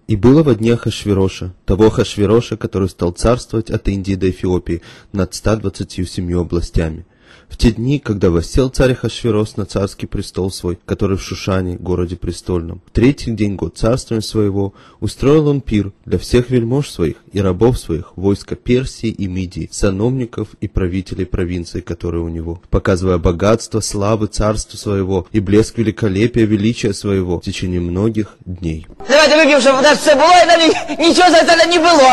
И было во дни Ахашвироша, того Ахашвироша, который стал царствовать от Индии до Эфиопии над 127 областями. В те дни, когда воссел царь Ахашвирош на царский престол свой, который в Шушане, городе престольном, в третий день год царствования своего, устроил он пир для всех вельмож своих и рабов своих, войска Персии и Мидии, сановников и правителей провинций, которые у него, показывая богатство, славы царства своего и блеск великолепия, величия своего в течение многих дней. Давайте выпьем, чтобы у нас все было, и нам ничего за это не было.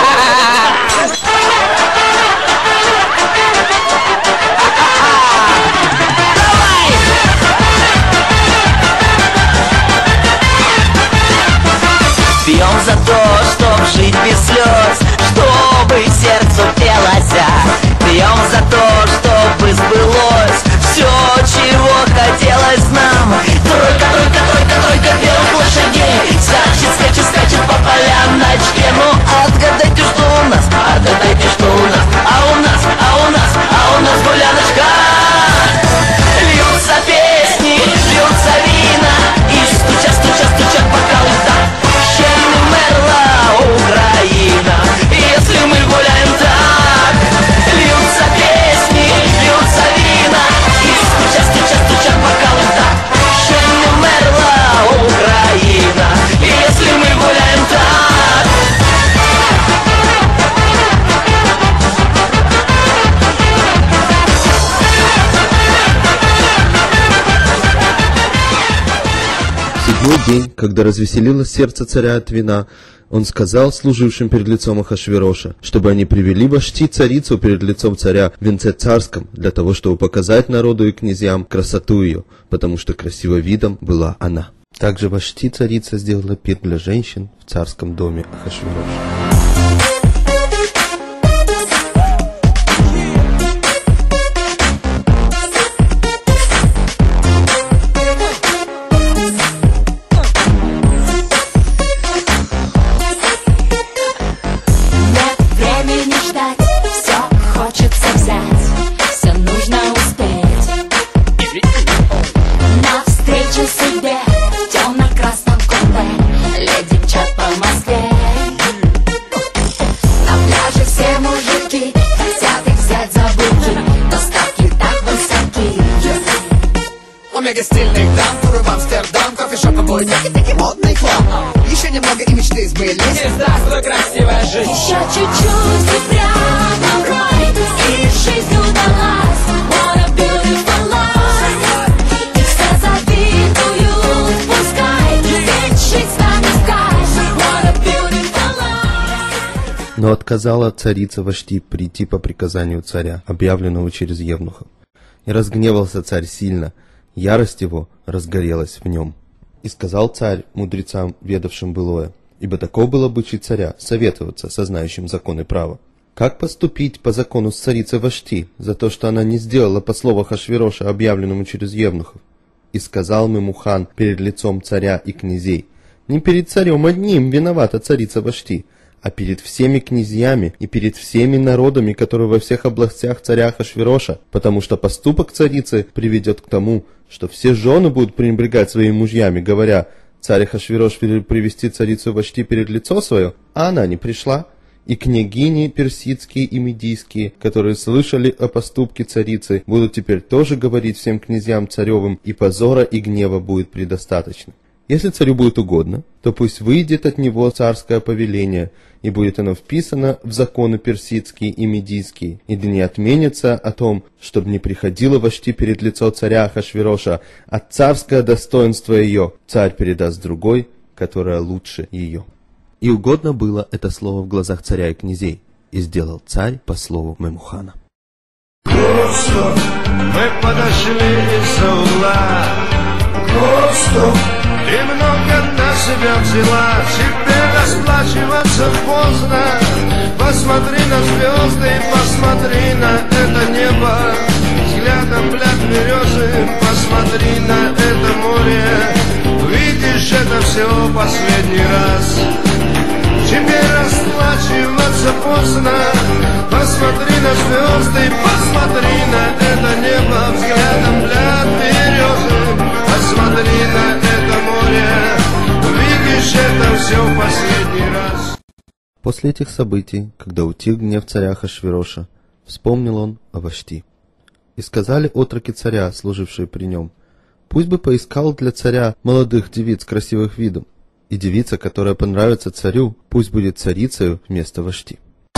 Пьем за то, чтоб жить без слез, чтобы сердцу пелось. Пьем за то, чтобы сбылось все, чего хотелось нам. Тройка, тройка, тройка, тройка белых лошадей скачет, скачет, скачет по полям на очке. Ну отгадайте, что у нас, отгадайте, что у нас. А у нас, а у нас, а у нас гуляночка. Льются песни, льются вина, и стучат, стучат, стучат бокалы так. Украина, если мы гуляем так, льются песни, льются вина, и стучат, стучат, стучат бокалы так. Ще не умерла Украина, если мы гуляем так. В седьмой день, когда развеселилось сердце царя от вина, он сказал служившим перед лицом Ахашвироша, чтобы они привели Вашти царицу перед лицом царя в венце царском, для того, чтобы показать народу и князьям красоту ее, потому что красиво видом была она. Также Вашти царица сделала пир для женщин в царском доме Ахашвироша. Стильных дам, туры в Амстердам, кофешоп обои, таки модный хлам. Еще немного и мечты сбылись. Здравствуй, красивая жизнь. Еще чуть-чуть и прямо в рай, и жизнь удалась. What a beautiful life. И все завидуют, пускай, ведь жизнь с нами в кайф. What a beautiful life. Но отказала царица Вашти прийти по приказанию царя, объявленного через евнухов. И разгневался царь сильно, ярость его разгорелась в нем. И сказал царь мудрецам, ведавшим былое, ибо таков был обычай царя, советоваться со знающим закон и право. Как поступить по закону с царицей Вашти, за то, что она не сделала по слову Ахашвироша, объявленному через евнухов? И сказал Мемухан перед лицом царя и князей, не перед царем одним виновата царица Вашти, а перед всеми князьями и перед всеми народами, которые во всех областях царя Ахашвироша, потому что поступок царицы приведет к тому, что все жены будут пренебрегать своими мужьями, говоря, царь Ахашвирош велел привести царицу Вашти перед лицо свое, а она не пришла. И княгини персидские и медийские, которые слышали о поступке царицы, будут теперь тоже говорить всем князьям царевым, и позора и гнева будет предостаточно. Если царю будет угодно, то пусть выйдет от него царское повеление, и будет оно вписано в законы персидские и медийские, и да не отменится о том, чтобы не приходило Вашти перед лицо царя Ахашвироша, а царское достоинство ее царь передаст другой, которая лучше ее. И угодно было это слово в глазах царя и князей, и сделал царь по слову Мемухана. Просто мы подошли из-за угла, просто ты много на себя взяла, теперь расплачиваться поздно. Посмотри на звезды, посмотри на это небо, взглядом взгляд березы, посмотри на это море. Видишь, это все последний раз, теперь расплачиваться поздно. Посмотри на звезды, посмотри на это небо, взглядом взгляд березы, посмотри на это море. Видишь, это все последний раз. После этих событий, когда утих гнев царя Ахашвироша, вспомнил он о Вашти. И сказали отроки царя, служившие при нем: пусть бы поискал для царя молодых девиц красивых видом, и девица, которая понравится царю, пусть будет царицею вместо Вашти.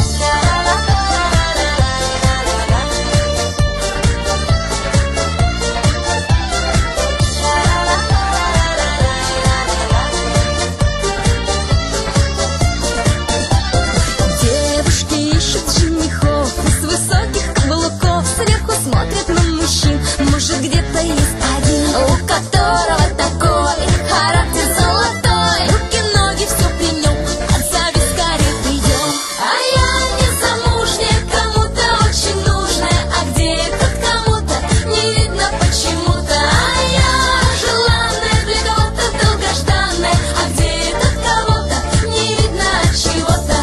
Девушки ищут женихов с высоких каблуков, сверху смотрят на мужчин. Может, где-то есть один, у которого такой характер золотой. Руки, ноги, все при нем, отзови скорее прием. А я не замужняя, кому-то очень нужная. А где этот кому-то, не видно почему-то. А я желанная, для кого-то долгожданная. А где этот кого-то, не видно от чего-то.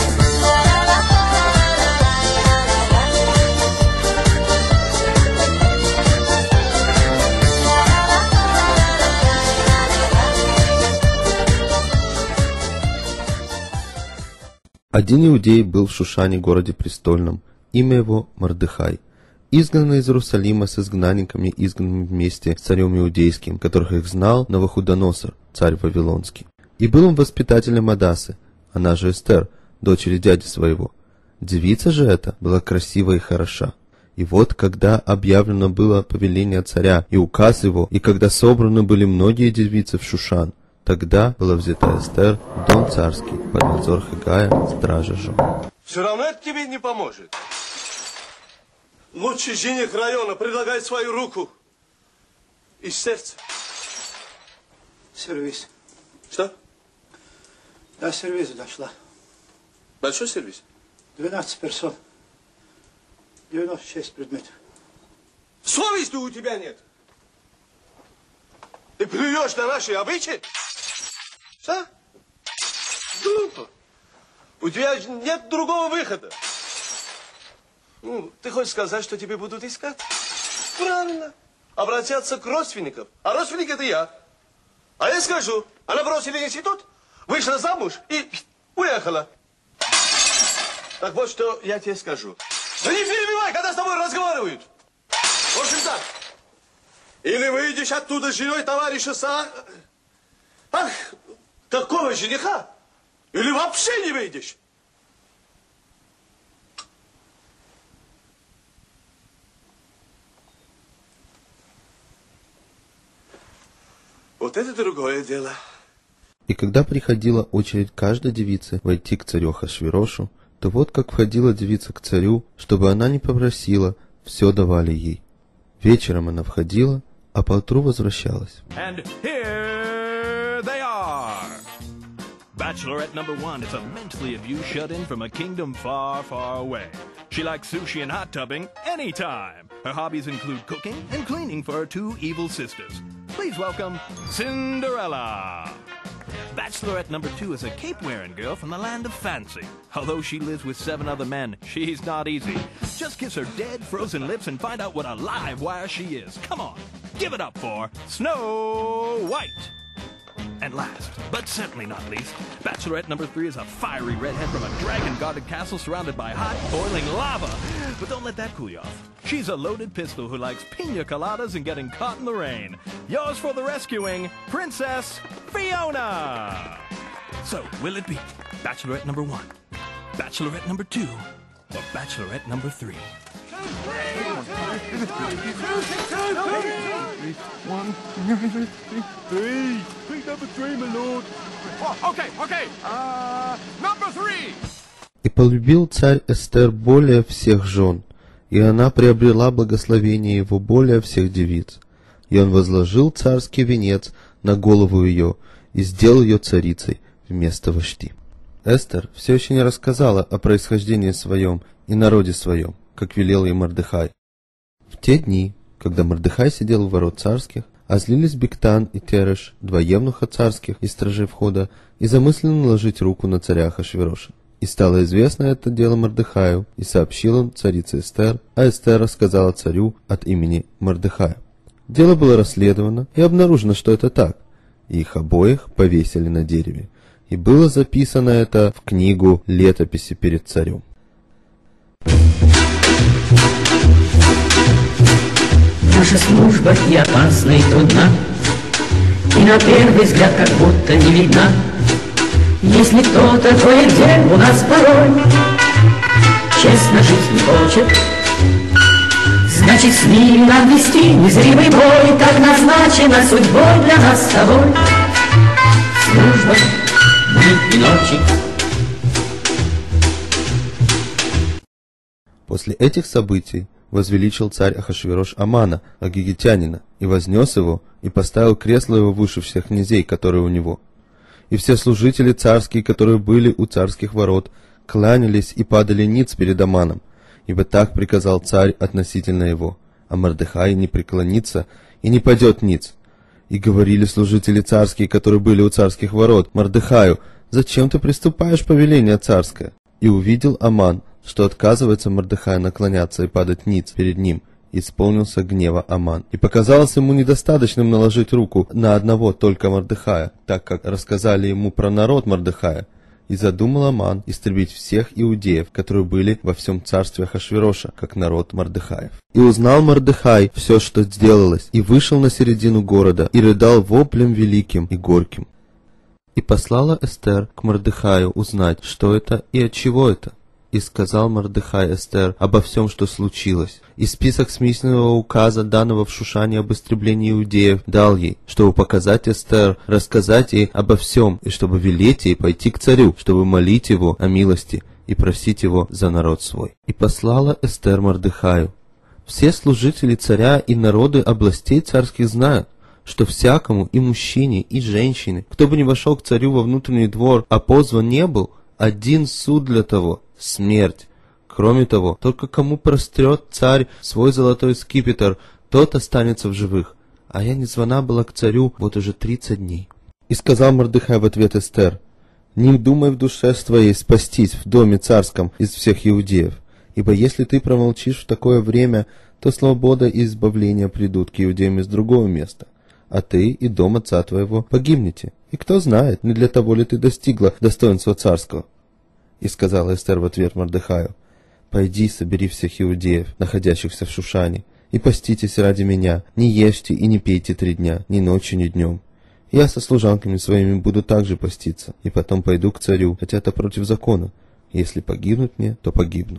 Один иудей был в Шушане, городе престольном, имя его Мордехай, изгнанный из Иерусалима с изгнанниками, изгнанными вместе с царем иудейским, которых их знал Навуходоносор, царь Вавилонский. И был он воспитателем Адасы, она же Эстер, дочери дяди своего. Девица же эта была красива и хороша. И вот, когда объявлено было повеление царя и указ его, и когда собраны были многие девицы в Шушан, тогда была взята Эстер в дом царский под надзор Хагая, стража жен. Все равно это тебе не поможет. Лучший жених района предлагает свою руку и сердце. Сервис. Что? До сервиза дошла. Большой сервис? 12 персон. 96 предметов. Совести у тебя нет. Ты плюешь на наши обычаи? Что? Глупо. У тебя нет другого выхода. Ну, ты хочешь сказать, что тебе будут искать? Правильно. Обратятся к родственникам. А родственник это я. А я скажу, она бросила институт, вышла замуж и уехала. Так вот, что я тебе скажу. Да не перебивай, когда с тобой разговаривают. В общем так. Или выйдешь оттуда с женой товарища Ах, такого жениха. Или вообще не выйдешь. Вот это другое дело. И когда приходила очередь каждой девицы войти к царю Ахашвирошу, то вот как входила девица к царю, чтобы она не попросила, все давали ей. Вечером она входила, а поутру возвращалась. And here they are. Bachelorette number 1 is a mentally abused shut-in from a kingdom far, far away. She likes sushi and hot tubbing anytime. Her hobbies include cooking and cleaning for her 2 evil sisters. Please welcome Cinderella. Bachelorette number 2 is a cape-wearing girl from the land of fancy. Although she lives with 7 other men, she's not easy. Just kiss her dead, frozen lips and find out what a live wire she is. Come on, give it up for Snow White. And last, but certainly not least, Bachelorette number 3 is a fiery redhead from a dragon-guarded castle surrounded by hot, boiling lava. But don't let that cool you off. She's a loaded pistol who likes pina coladas and getting caught in the rain. Yours for the rescuing, Princess Fiona! So, will it be Bachelorette number 1, Bachelorette number 2, or Bachelorette number 3? И полюбил царь Эстер более всех жен, и она приобрела благословение его более всех девиц. И он возложил царский венец на голову ее и сделал ее царицей вместо Вашти. Эстер все еще не рассказала о происхождении своем и народе своем, как велел ей Мордехай. В те дни, когда Мордехай сидел у ворот царских, озлились Бигтан и Тереш, 2 евнуха царских и стражей входа, и замыслили наложить руку на царя Ахашвироша. И стало известно это дело Мордехаю, и сообщил он царице Эстер, а Эстер рассказала царю от имени Мордехая. Дело было расследовано, и обнаружено, что это так, и их обоих повесили на дереве. И было записано это в книгу летописи перед царем. Наша служба и опасна, и трудна, и на первый взгляд как будто не видна. Если кто-то кое-где у нас порой честно жить не хочет, значит, с ним надо вести незримый бой. Так назначена судьбой для нас с тобой служба дни и ночи. После этих событий возвеличил царь Ахашвирош Амана, агигитянина, и вознес его, и поставил кресло его выше всех князей, которые у него. И все служители царские, которые были у царских ворот, кланялись и падали ниц перед Аманом, ибо так приказал царь относительно его, а Мордехай не преклонится и не падет ниц. И говорили служители царские, которые были у царских ворот, Мордехаю: «Зачем ты приступаешь повеление царское?» И увидел Аман, что отказывается Мордехай наклоняться и падать ниц перед ним, исполнился гнева Аман. И показалось ему недостаточным наложить руку на одного только Мордехая, так как рассказали ему про народ Мордехая. И задумал Аман истребить всех иудеев, которые были во всем царстве Ахашвироша, как народ Мордехаев. И узнал Мордехай все, что сделалось, и вышел на середину города, и рыдал воплем великим и горьким. И послала Эстер к Мордехаю узнать, что это и от чего это. И сказал Мордехай Эстер обо всем, что случилось. И список смирительного указа, данного в Шушане об истреблении иудеев, дал ей, чтобы показать Эстер, рассказать ей обо всем, и чтобы велеть ей пойти к царю, чтобы молить его о милости и просить его за народ свой. И послала Эстер Мордехаю: «Все служители царя и народы областей царских знают, что всякому, и мужчине, и женщине, кто бы ни вошел к царю во внутренний двор, а позван не был, один суд для того — смерть. Кроме того, только кому прострет царь свой золотой скипетр, тот останется в живых. А я не звана была к царю вот уже 30 дней». И сказал Мордехай в ответ Эстер: «Не думай в душе своей спастись в доме царском из всех иудеев, ибо если ты промолчишь в такое время, то свобода и избавление придут к иудеям из другого места, а ты и дом отца твоего погибнете. И кто знает, не для того ли ты достигла достоинства царского». И сказала Эстер в ответ Мордехаю: «Пойди, собери всех иудеев, находящихся в Шушане, и поститесь ради меня, не ешьте и не пейте 3 дня, ни ночью, ни днем. Я со служанками своими буду также поститься, и потом пойду к царю, хотя это против закона. Если погибнуть мне, то погибну».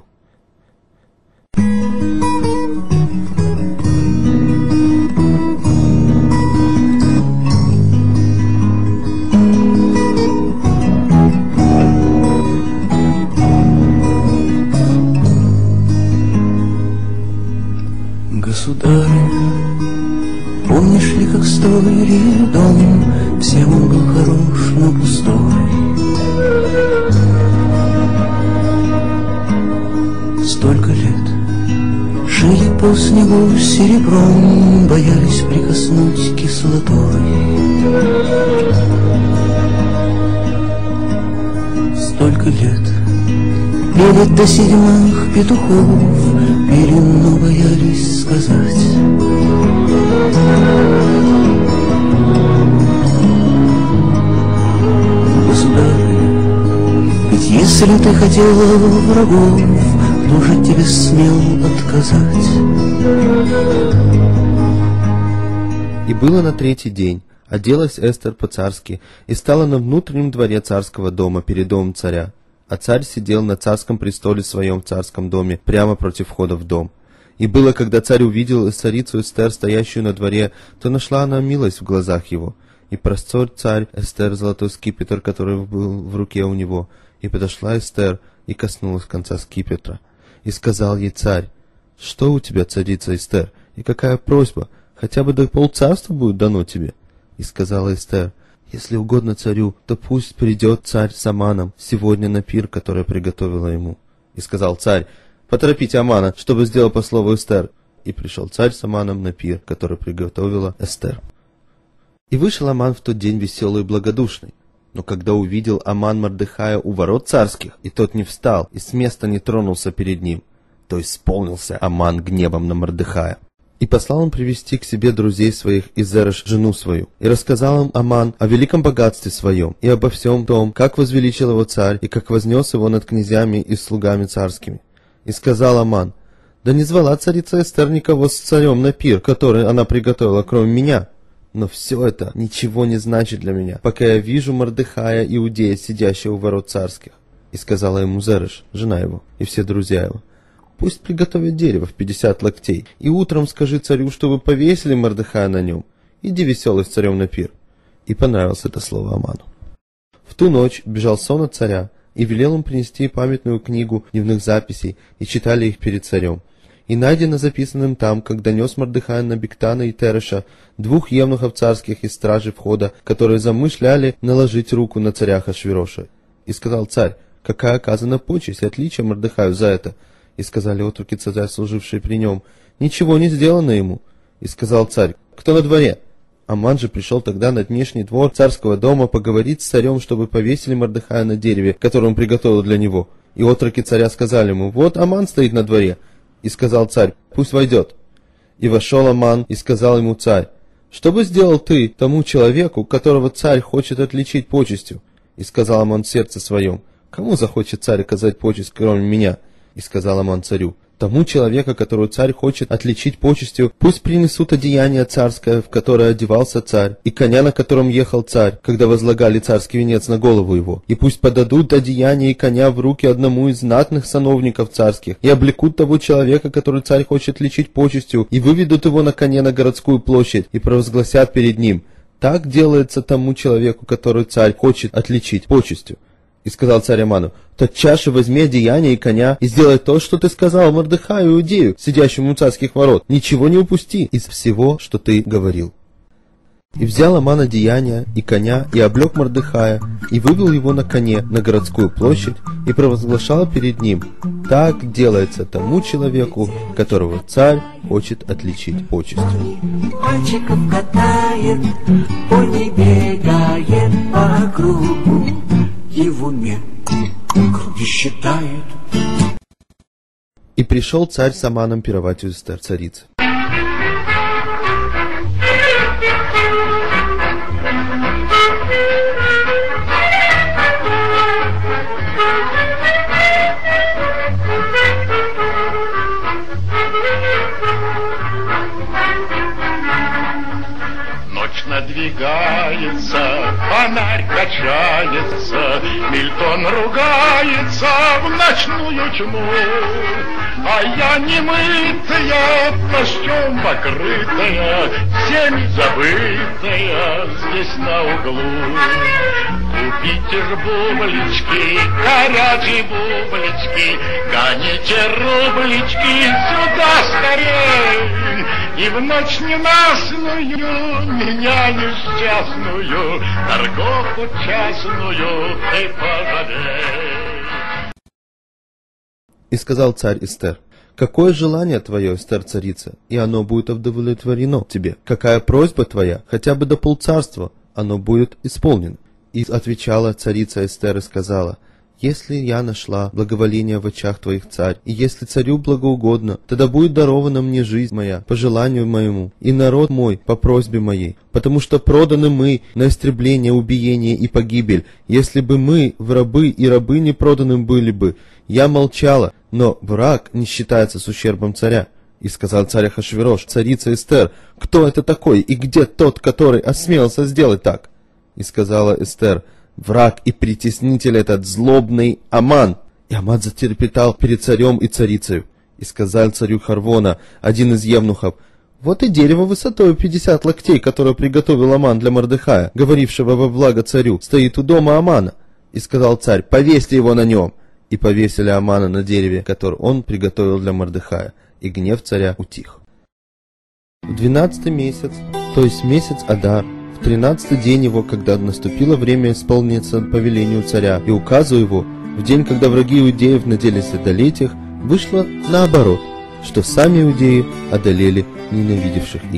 Государыня, помнишь ли, как строили дом? Всем он был хорош, но пустой. Столько лет жили по снегу серебром, боялись прикоснуть кислотой. Столько лет пели до 7 петухов, пели, но боялись сказать. Государыня, ведь если ты хотела врагов, кто же тебе смел отказать? И было на 3-й день, оделась Эстер по-царски и стала на внутреннем дворе царского дома перед домом царя. А царь сидел на царском престоле своем в царском доме, прямо против входа в дом. И было, когда царь увидел царицу Эстер, стоящую на дворе, то нашла она милость в глазах его. И простер царь Эстер золотой скипетр, который был в руке у него. И подошла Эстер и коснулась конца скипетра. И сказал ей царь: «Что у тебя, царица Эстер, и какая просьба? Хотя бы до полцарства будет дано тебе». И сказала Эстер: «Если угодно царю, то пусть придет царь с Аманом сегодня на пир, который приготовила ему». И сказал царь: «Поторопите Амана, чтобы сделал по слову Эстер». И пришел царь с Аманом на пир, который приготовила Эстер. И вышел Аман в тот день веселый и благодушный. Но когда увидел Аман Мордехая у ворот царских, и тот не встал, и с места не тронулся перед ним, то исполнился Аман гневом на Мордехая. И послал он привести к себе друзей своих и Зереш жену свою. И рассказал им Аман о великом богатстве своем, и обо всем том, как возвеличил его царь, и как вознес его над князьями и слугами царскими. И сказал Аман: да не звала царица Эстер никого с царем на пир, который она приготовила, кроме меня. Но все это ничего не значит для меня, пока я вижу Мордехая, иудея, сидящего у ворот царских. И сказала ему Зереш, жена его, и все друзья его: пусть приготовят дерево в 50 локтей, и утром скажи царю, чтобы повесили Мордехая на нем. Иди веселый с царем на пир. И понравилось это слово Аману. В ту ночь бежал сон от царя, и велел им принести памятную книгу дневных записей, и читали их перед царем. И найдено записанным там, как донес Мордехай на Бигтана и Тереша, 2 евнухов царских из стражи входа, которые замышляли наложить руку на царя Ахашвироша. И сказал царь: какая оказана почесть и отличие Мордехаю за это? И сказали отроки царя, служившие при нем: ничего не сделано ему. И сказал царь: кто на дворе? Аман же пришел тогда на внешний двор царского дома поговорить с царем, чтобы повесили Мордехая на дереве, которое он приготовил для него. И отроки царя сказали ему: вот Аман стоит на дворе. И сказал царь: пусть войдет. И вошел Аман, и сказал ему царь: что бы сделал ты тому человеку, которого царь хочет отличить почестью? И сказал Аман в сердце своем: кому захочет царь оказать почесть, кроме меня? И сказал Аман царю: тому человека, которого царь хочет отличить почестью, пусть принесут одеяние царское, в которое одевался царь, и коня, на котором ехал царь, когда возлагали царский венец на голову его, и пусть подадут одеяние и коня в руки одному из знатных сановников царских, и облекут того человека, который царь хочет отличить почестью, и выведут его на коне на городскую площадь, и провозгласят перед ним: так делается тому человеку, который царь хочет отличить почестью. И сказал царь Аману: тотчас же возьми одеяние и коня, и сделай то, что ты сказал Мордехаю иудею, сидящему у царских ворот. Ничего не упусти из всего, что ты говорил. И взял Аман одеяние и коня, и облек Мордехая, и вывел его на коне на городскую площадь, и провозглашал перед ним: так делается тому человеку, которого царь хочет отличить почестью. Мальчиков катает, пони бегает по кругу, и в уме круги считает. И пришел царь с Аманом пировать у Эстер, царицы. Надвигается, фонарь качается, Мильтон ругается в ночную тьму. А я немытая, плащом покрытая, всеми забытая здесь на углу. Купите ж бублички, горячие бублички, гоните рублички сюда скорей. И в ночь ненастную, меня несчастную, торговку частную ты пожалей. И сказал царь Эстер: какое желание твое, Эстер, царица, и оно будет удовлетворено тебе. Какая просьба твоя, хотя бы до полцарства, оно будет исполнено. И отвечала царица Эстер и сказала: если я нашла благоволение в очах твоих, царь, и если царю благоугодно, тогда будет дарована мне жизнь моя по желанию моему, и народ мой по просьбе моей, потому что проданы мы на истребление, убиение и погибель. Если бы мы в рабы и рабыни проданным были бы, я молчала, но враг не считается с ущербом царя. И сказал царь Ахашвирош, царица Эстер: кто это такой, и где тот, который осмелился сделать так? И сказала Эстер: враг и притеснитель этот злобный Аман. И Аман затрепетал перед царем и царицею. И сказал царю Харвона один из евнухов: вот и дерево высотой 50 локтей, которое приготовил Аман для Мордехая, говорившего во благо царю, стоит у дома Амана. И сказал царь: повесьте его на нем. И повесили Амана на дереве, которое он приготовил для Мордехая, и гнев царя утих. В 12-й месяц, то есть месяц Адар, в 13-й день его, когда наступило время исполниться по велению царя и указу его, в день, когда враги иудеев надеялись одолеть их, вышло наоборот, что сами иудеи одолели ненавидевших их.